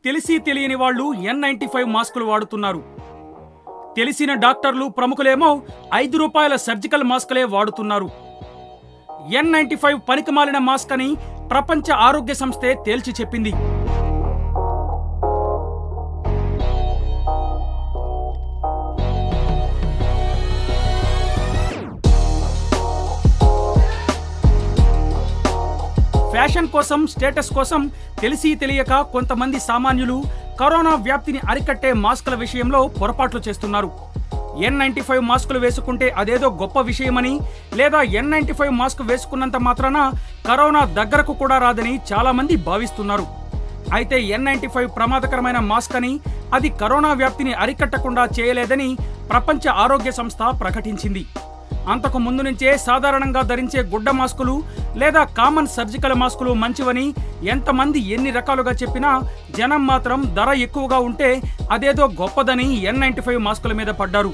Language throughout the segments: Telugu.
తెలిసి తెలియని వాళ్ళు N95 మాస్కులు వాడుతున్నారు. తెలిసిన డాక్టర్లు ప్రముఖులేమో ₹5 సర్జికల్ మాస్కులే వాడుతున్నారు. N95 పనికిమాలిన మాస్క్ అని ప్రపంచ ఆరోగ్య సంస్థే తేల్చి చెప్పింది. ఫ్యాషన్ కోసం, స్టేటస్ కోసం తెలిసి తెలియక కొంతమంది సామాన్యులు కరోనా వ్యాప్తిని అరికట్టే మాస్కుల విషయంలో పొరపాట్లు చేస్తున్నారు. N95 మాస్కులు వేసుకుంటే అదేదో గొప్ప విషయమని, లేదా N95 మాస్క్ వేసుకున్నంత మాత్రాన కరోనా దగ్గరకు కూడా రాదని చాలా మంది భావిస్తున్నారు. అయితే N95 ప్రమాదకరమైన మాస్క్ అని, అది కరోనా వ్యాప్తిని అరికట్టకుండా చేయలేదని ప్రపంచ ఆరోగ్య సంస్థ ప్రకటించింది. అంతకు ముందు నుంచే సాధారణంగా ధరించే గుడ్డ మాస్కులు లేదా కామన్ సర్జికల్ మాస్కులు మంచివని ఎంతమంది ఎన్ని రకాలుగా చెప్పినా జనం మాత్రం ధర ఎక్కువగా ఉంటే అదేదో గొప్పదని N95 మాస్కుల మీద పడ్డారు.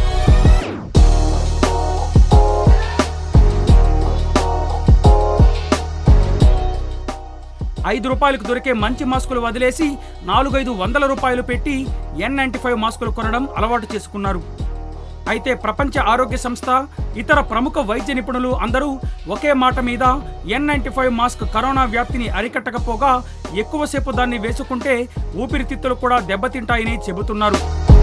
₹5 దొరికే మంచి మాస్కులు వదిలేసి ₹400-500 పెట్టి N95 మాస్కులు కొనడం అలవాటు చేసుకున్నారు. అయితే ప్రపంచ ఆరోగ్య సంస్థ, ఇతర ప్రముఖ వైద్య నిపుణులు అందరూ ఒకే మాట మీద N95 మాస్క్ కరోనా వ్యాప్తిని అరికట్టకపోగా ఎక్కువసేపు దాన్ని వేసుకుంటే ఊపిరితిత్తులు కూడా దెబ్బతింటాయని చెబుతున్నారు.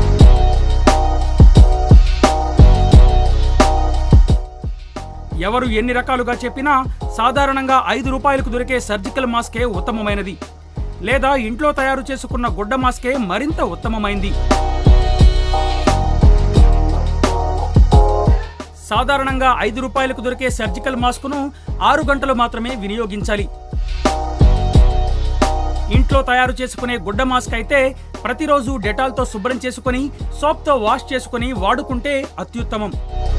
ఎవరు ఎన్ని రకాలుగా చెప్పినా సాధారణంగా ₹5 దొరికే సర్జికల్ మాస్కే ఉత్తమమైనది, లేదా ఇంట్లో తయారు చేసుకున్న గుడ్డ మాస్కే మరింత ఉత్తమమైంది. సాధారణంగా ₹5 దొరికే సర్జికల్ మాస్కును 6 గంటలు మాత్రమే వినియోగించాలి. ఇంట్లో తయారు చేసుకునే గుడ్డ మాస్క్ అయితే ప్రతిరోజు డెటాల్తో శుభ్రం చేసుకుని సోప్తో వాష్ చేసుకుని వాడుకుంటే అత్యుత్తమం.